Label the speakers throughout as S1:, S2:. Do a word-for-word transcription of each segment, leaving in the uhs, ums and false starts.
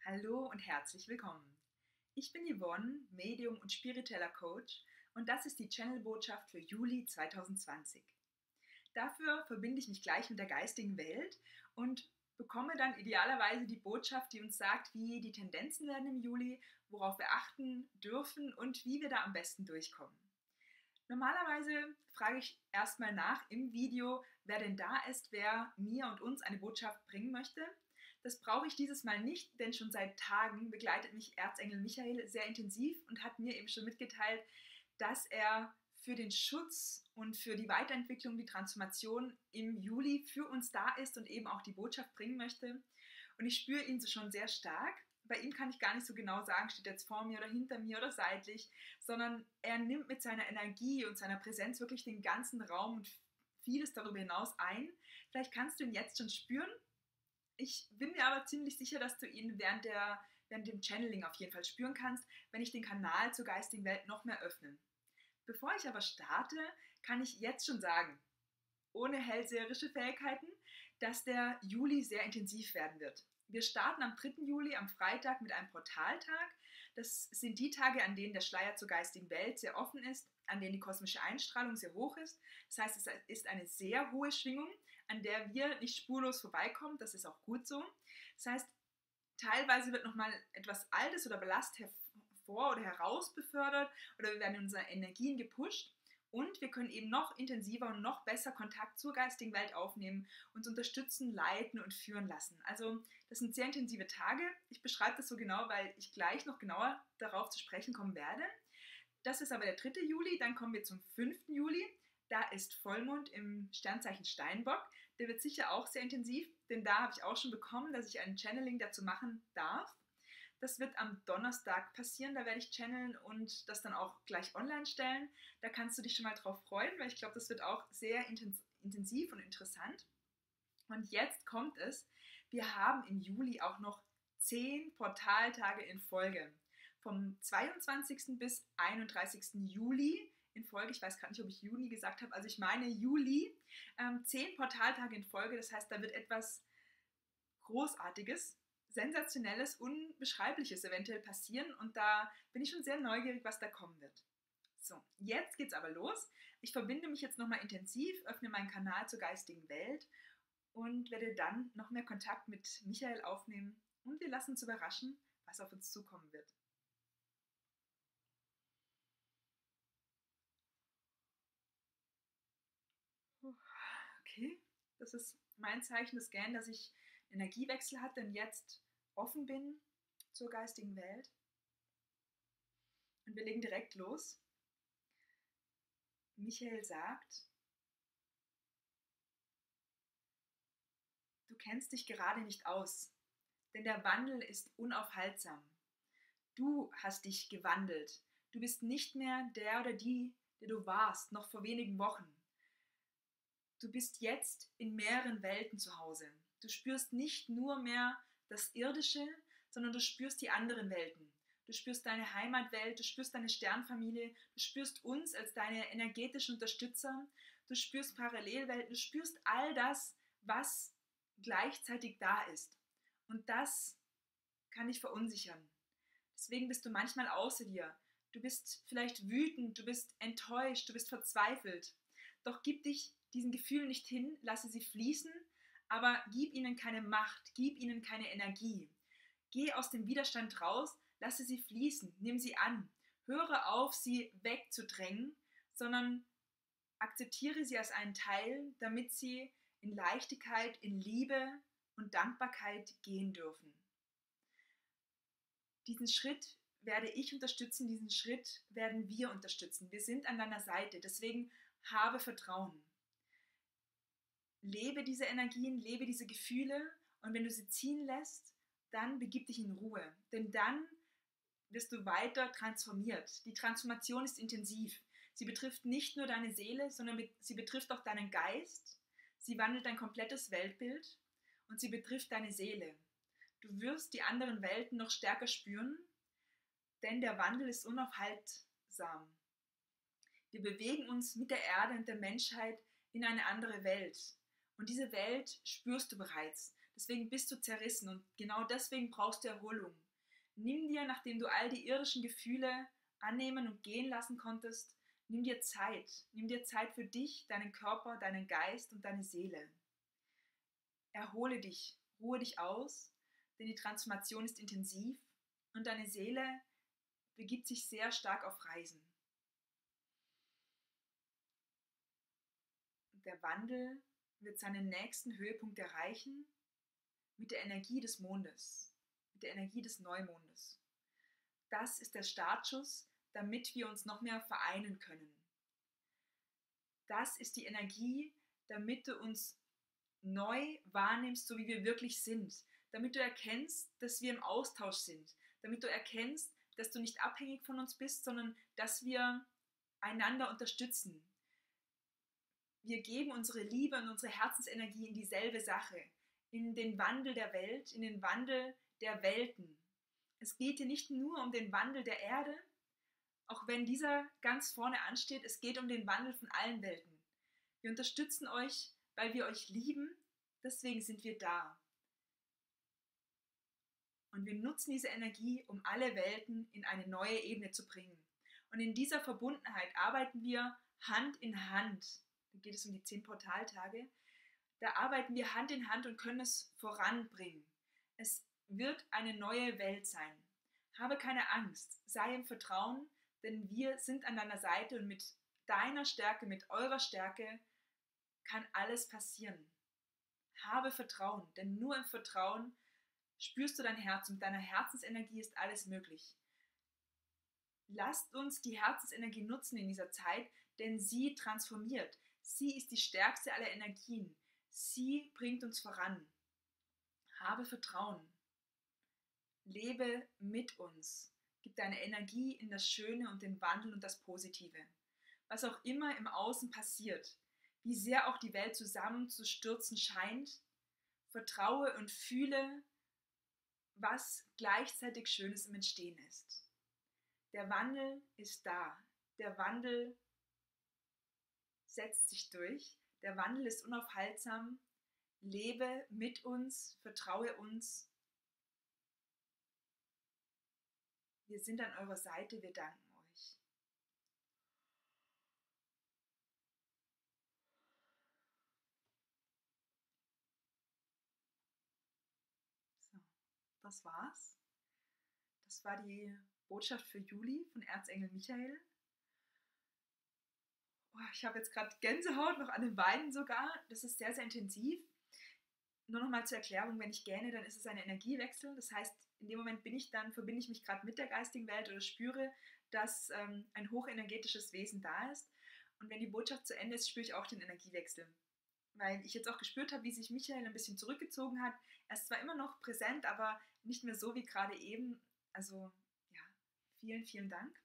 S1: Hallo und herzlich willkommen. Ich bin Yvonne, Medium und spiritueller Coach und das ist die Channel-Botschaft für Juli zweitausendzwanzig. Dafür verbinde ich mich gleich mit der geistigen Welt und bekomme dann idealerweise die Botschaft, die uns sagt, wie die Tendenzen werden im Juli, worauf wir achten dürfen und wie wir da am besten durchkommen. Normalerweise frage ich erstmal nach im Video, wer denn da ist, wer mir und uns eine Botschaft bringen möchte. Das brauche ich dieses Mal nicht, denn schon seit Tagen begleitet mich Erzengel Michael sehr intensiv und hat mir eben schon mitgeteilt, dass er für den Schutz und für die Weiterentwicklung, die Transformation im Juli für uns da ist und eben auch die Botschaft bringen möchte. Und ich spüre ihn so schon sehr stark. Bei ihm kann ich gar nicht so genau sagen, steht er jetzt vor mir oder hinter mir oder seitlich, sondern er nimmt mit seiner Energie und seiner Präsenz wirklich den ganzen Raum und vieles darüber hinaus ein. Vielleicht kannst du ihn jetzt schon spüren. Ich bin mir aber ziemlich sicher, dass du ihn während, der, während dem Channeling auf jeden Fall spüren kannst, wenn ich den Kanal zur geistigen Welt noch mehr öffne. Bevor ich aber starte, kann ich jetzt schon sagen, ohne hellseherische Fähigkeiten, dass der Juli sehr intensiv werden wird. Wir starten am dritten Juli, am Freitag, mit einem Portaltag. Das sind die Tage, an denen der Schleier zur geistigen Welt sehr offen ist, an denen die kosmische Einstrahlung sehr hoch ist. Das heißt, es ist eine sehr hohe Schwingung, an der wir nicht spurlos vorbeikommen. Das ist auch gut so. Das heißt, teilweise wird nochmal etwas Altes oder Ballast hervor oder heraus befördert oder wir werden in unsere Energien gepusht. Und wir können eben noch intensiver und noch besser Kontakt zur geistigen Welt aufnehmen, uns unterstützen, leiten und führen lassen. Also das sind sehr intensive Tage. Ich beschreibe das so genau, weil ich gleich noch genauer darauf zu sprechen kommen werde. Das ist aber der dritte Juli, dann kommen wir zum fünften Juli. Da ist Vollmond im Sternzeichen Steinbock. Der wird sicher auch sehr intensiv, denn da habe ich auch schon bekommen, dass ich ein Channeling dazu machen darf. Das wird am Donnerstag passieren, da werde ich channeln und das dann auch gleich online stellen. Da kannst du dich schon mal drauf freuen, weil ich glaube, das wird auch sehr intensiv und interessant. Und jetzt kommt es, wir haben im Juli auch noch zehn Portaltage in Folge. Vom zweiundzwanzigsten bis einunddreißigsten Juli in Folge, ich weiß gerade nicht, ob ich Juni gesagt habe, also ich meine Juli, ähm, zehn Portaltage in Folge, das heißt, da wird etwas Großartiges, Sensationelles, Unbeschreibliches eventuell passieren und da bin ich schon sehr neugierig, was da kommen wird. So, jetzt geht's aber los. Ich verbinde mich jetzt nochmal intensiv, öffne meinen Kanal zur geistigen Welt und werde dann noch mehr Kontakt mit Michael aufnehmen und wir lassen uns überraschen, was auf uns zukommen wird. Okay, das ist mein Zeichen des Scan, dass ich Energiewechsel hatte und jetzt offen bin zur geistigen Welt. Und wir legen direkt los. Michael sagt, du kennst dich gerade nicht aus, denn der Wandel ist unaufhaltsam. Du hast dich gewandelt. Du bist nicht mehr der oder die, der du warst, noch vor wenigen Wochen. Du bist jetzt in mehreren Welten zu Hause. Du spürst nicht nur mehr das Irdische, sondern du spürst die anderen Welten. Du spürst deine Heimatwelt, du spürst deine Sternfamilie, du spürst uns als deine energetischen Unterstützer, du spürst Parallelwelten, du spürst all das, was gleichzeitig da ist. Und das kann dich verunsichern. Deswegen bist du manchmal außer dir. Du bist vielleicht wütend, du bist enttäuscht, du bist verzweifelt. Doch gib dich diesen Gefühlen nicht hin, lasse sie fließen, aber gib ihnen keine Macht, gib ihnen keine Energie. Geh aus dem Widerstand raus, lasse sie fließen, nimm sie an. Höre auf, sie wegzudrängen, sondern akzeptiere sie als einen Teil, damit sie in Leichtigkeit, in Liebe und Dankbarkeit gehen dürfen. Diesen Schritt werde ich unterstützen, diesen Schritt werden wir unterstützen. Wir sind an deiner Seite, deswegen habe Vertrauen. Lebe diese Energien, lebe diese Gefühle und wenn du sie ziehen lässt, dann begib dich in Ruhe, denn dann wirst du weiter transformiert. Die Transformation ist intensiv. Sie betrifft nicht nur deine Seele, sondern sie betrifft auch deinen Geist. Sie wandelt dein komplettes Weltbild und sie betrifft deine Seele. Du wirst die anderen Welten noch stärker spüren, denn der Wandel ist unaufhaltsam. Wir bewegen uns mit der Erde und der Menschheit in eine andere Welt. Und diese Welt spürst du bereits. Deswegen bist du zerrissen und genau deswegen brauchst du Erholung. Nimm dir, nachdem du all die irdischen Gefühle annehmen und gehen lassen konntest, nimm dir Zeit. Nimm dir Zeit für dich, deinen Körper, deinen Geist und deine Seele. Erhole dich, ruhe dich aus, denn die Transformation ist intensiv und deine Seele begibt sich sehr stark auf Reisen. Der Wandel wird seinen nächsten Höhepunkt erreichen mit der Energie des Mondes, mit der Energie des Neumondes. Das ist der Startschuss, damit wir uns noch mehr vereinen können. Das ist die Energie, damit du uns neu wahrnimmst, so wie wir wirklich sind. Damit du erkennst, dass wir im Austausch sind. Damit du erkennst, dass du nicht abhängig von uns bist, sondern dass wir einander unterstützen. Wir geben unsere Liebe und unsere Herzensenergie in dieselbe Sache, in den Wandel der Welt, in den Wandel der Welten. Es geht hier nicht nur um den Wandel der Erde, auch wenn dieser ganz vorne ansteht, es geht um den Wandel von allen Welten. Wir unterstützen euch, weil wir euch lieben, deswegen sind wir da. Und wir nutzen diese Energie, um alle Welten in eine neue Ebene zu bringen. Und in dieser Verbundenheit arbeiten wir Hand in Hand. Da geht es um die zehn Portaltage. Da arbeiten wir Hand in Hand und können es voranbringen. Es wird eine neue Welt sein. Habe keine Angst, sei im Vertrauen, denn wir sind an deiner Seite und mit deiner Stärke, mit eurer Stärke kann alles passieren. Habe Vertrauen, denn nur im Vertrauen spürst du dein Herz und mit deiner Herzensenergie ist alles möglich. Lasst uns die Herzensenergie nutzen in dieser Zeit, denn sie transformiert. Sie ist die stärkste aller Energien. Sie bringt uns voran. Habe Vertrauen. Lebe mit uns. Gib deine Energie in das Schöne und den Wandel und das Positive. Was auch immer im Außen passiert, wie sehr auch die Welt zusammenzustürzen scheint, vertraue und fühle, was gleichzeitig Schönes im Entstehen ist. Der Wandel ist da. Der Wandel setzt sich durch. Der Wandel ist unaufhaltsam. Lebe mit uns, vertraue uns. Wir sind an eurer Seite, wir danken euch. So, das war's. Das war die Botschaft für Juli von Erzengel Michael. Oh, ich habe jetzt gerade Gänsehaut, noch an den Beinen sogar. Das ist sehr, sehr intensiv. Nur noch mal zur Erklärung, wenn ich gähne, dann ist es ein Energiewechsel. Das heißt, in dem Moment bin ich dann, verbinde ich mich gerade mit der geistigen Welt oder spüre, dass ähm, ein hochenergetisches Wesen da ist. Und wenn die Botschaft zu Ende ist, spüre ich auch den Energiewechsel. Weil ich jetzt auch gespürt habe, wie sich Michael ein bisschen zurückgezogen hat. Er ist zwar immer noch präsent, aber nicht mehr so wie gerade eben. Also ja, vielen, vielen Dank.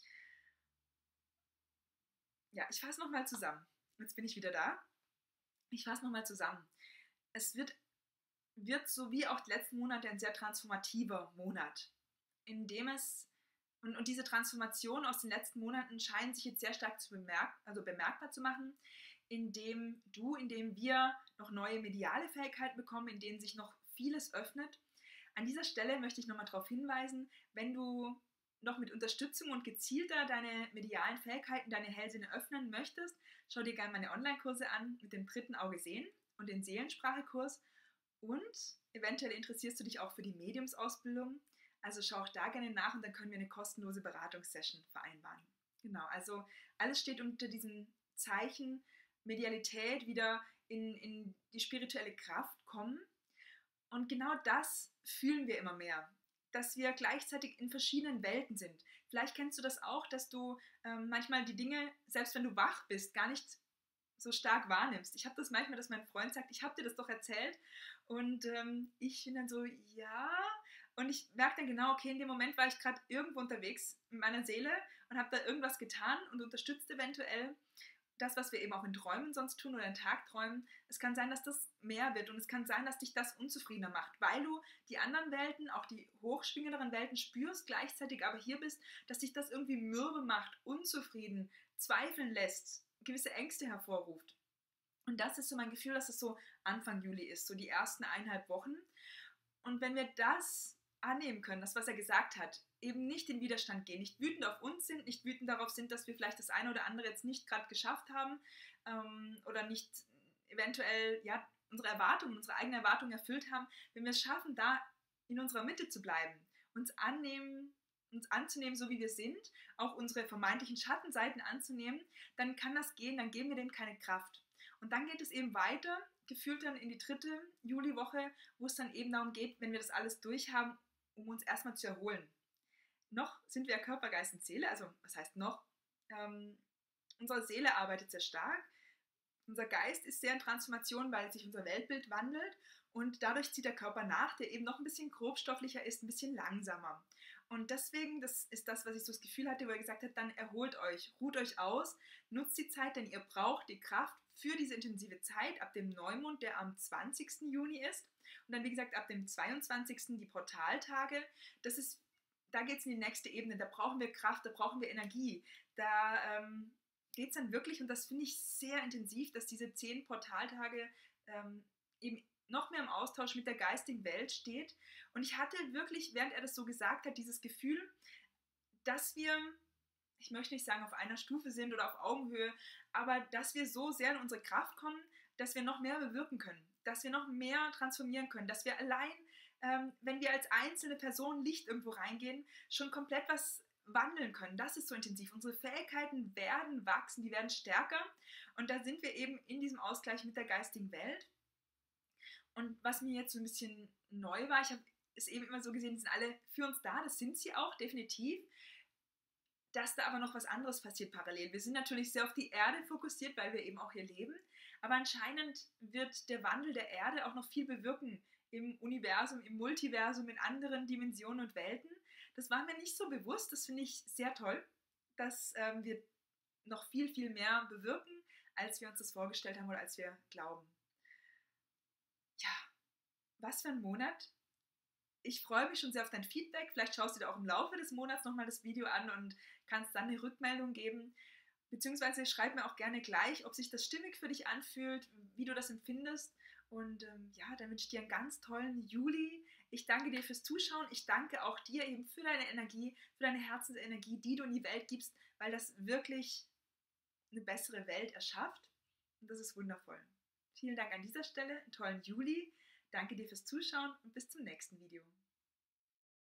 S1: Ja, ich fasse nochmal zusammen. Jetzt bin ich wieder da. Ich fasse nochmal zusammen. Es wird, wird so wie auch die letzten Monate ein sehr transformativer Monat, in dem es, und, und diese Transformation aus den letzten Monaten scheint sich jetzt sehr stark zu bemerk, also bemerkbar zu machen, indem du, indem wir noch neue mediale Fähigkeiten bekommen, in denen sich noch vieles öffnet. An dieser Stelle möchte ich nochmal darauf hinweisen, wenn du noch mit Unterstützung und gezielter deine medialen Fähigkeiten, deine Hellsinne öffnen möchtest, schau dir gerne meine Online-Kurse an mit dem dritten Auge sehen und den Seelensprachekurs und eventuell interessierst du dich auch für die Mediumsausbildung, also schau auch da gerne nach und dann können wir eine kostenlose Beratungssession vereinbaren. Genau, also alles steht unter diesem Zeichen Medialität, wieder in, in die spirituelle Kraft kommen und genau das fühlen wir immer mehr, dass wir gleichzeitig in verschiedenen Welten sind. Vielleicht kennst du das auch, dass du ähm, manchmal die Dinge, selbst wenn du wach bist, gar nicht so stark wahrnimmst. Ich habe das manchmal, dass mein Freund sagt, ich habe dir das doch erzählt und ähm, ich bin dann so, ja, und ich merke dann genau, okay, in dem Moment war ich gerade irgendwo unterwegs in meiner Seele und habe da irgendwas getan und unterstützt eventuell das, was wir eben auch in Träumen sonst tun oder in Tagträumen. Es kann sein, dass das mehr wird und es kann sein, dass dich das unzufriedener macht, weil du die anderen Welten, auch die hochschwingenderen Welten spürst, gleichzeitig aber hier bist, dass dich das irgendwie mürbe macht, unzufrieden, zweifeln lässt, gewisse Ängste hervorruft. Und das ist so mein Gefühl, dass es so Anfang Juli ist, so die ersten eineinhalb Wochen. Und wenn wir das annehmen können, das, was er gesagt hat, eben nicht in Widerstand gehen, nicht wütend auf uns sind, nicht wütend darauf sind, dass wir vielleicht das eine oder andere jetzt nicht gerade geschafft haben ähm, oder nicht eventuell ja, unsere Erwartungen, unsere eigenen Erwartungen erfüllt haben, wenn wir es schaffen, da in unserer Mitte zu bleiben, uns annehmen, uns anzunehmen, so wie wir sind, auch unsere vermeintlichen Schattenseiten anzunehmen, dann kann das gehen, dann geben wir dem keine Kraft. Und dann geht es eben weiter, gefühlt dann in die dritte Juliwoche, wo es dann eben darum geht, wenn wir das alles durchhaben, um uns erstmal zu erholen. Noch sind wir Körper, Geist und Seele, also was heißt noch? Ähm, unsere Seele arbeitet sehr stark, unser Geist ist sehr in Transformation, weil sich unser Weltbild wandelt und dadurch zieht der Körper nach, der eben noch ein bisschen grobstofflicher ist, ein bisschen langsamer. Und deswegen, das ist das, was ich so das Gefühl hatte, wo er gesagt hat, dann erholt euch, ruht euch aus, nutzt die Zeit, denn ihr braucht die Kraft für diese intensive Zeit ab dem Neumond, der am zwanzigsten Juni ist. Und dann, wie gesagt, ab dem zweiundzwanzigsten die Portaltage. Das ist, da geht es in die nächste Ebene, da brauchen wir Kraft, da brauchen wir Energie. Da ähm, geht es dann wirklich, und das finde ich sehr intensiv, dass diese zehn Portaltage ähm, eben noch mehr im Austausch mit der geistigen Welt steht. Und ich hatte wirklich, während er das so gesagt hat, dieses Gefühl, dass wir, ich möchte nicht sagen, auf einer Stufe sind oder auf Augenhöhe, aber dass wir so sehr in unsere Kraft kommen, dass wir noch mehr bewirken können, dass wir noch mehr transformieren können, dass wir allein, ähm, wenn wir als einzelne Person Licht irgendwo reingehen, schon komplett was wandeln können. Das ist so intensiv. Unsere Fähigkeiten werden wachsen, die werden stärker und da sind wir eben in diesem Ausgleich mit der geistigen Welt. Und was mir jetzt so ein bisschen neu war, ich habe es eben immer so gesehen, die sind alle für uns da, das sind sie auch, definitiv, dass da aber noch was anderes passiert parallel. Wir sind natürlich sehr auf die Erde fokussiert, weil wir eben auch hier leben, aber anscheinend wird der Wandel der Erde auch noch viel bewirken im Universum, im Multiversum, in anderen Dimensionen und Welten. Das war mir nicht so bewusst, das finde ich sehr toll, dass ähm, wir noch viel, viel mehr bewirken, als wir uns das vorgestellt haben oder als wir glauben. Ja, was für ein Monat. Ich freue mich schon sehr auf dein Feedback. Vielleicht schaust du dir auch im Laufe des Monats nochmal das Video an und kannst dann eine Rückmeldung geben. Beziehungsweise schreib mir auch gerne gleich, ob sich das stimmig für dich anfühlt, wie du das empfindest. Und ähm, ja, dann wünsche ich dir einen ganz tollen Juli. Ich danke dir fürs Zuschauen. Ich danke auch dir eben für deine Energie, für deine Herzensenergie, die du in die Welt gibst, weil das wirklich eine bessere Welt erschafft. Und das ist wundervoll. Vielen Dank an dieser Stelle, einen tollen Juli. Danke dir fürs Zuschauen und bis zum nächsten Video.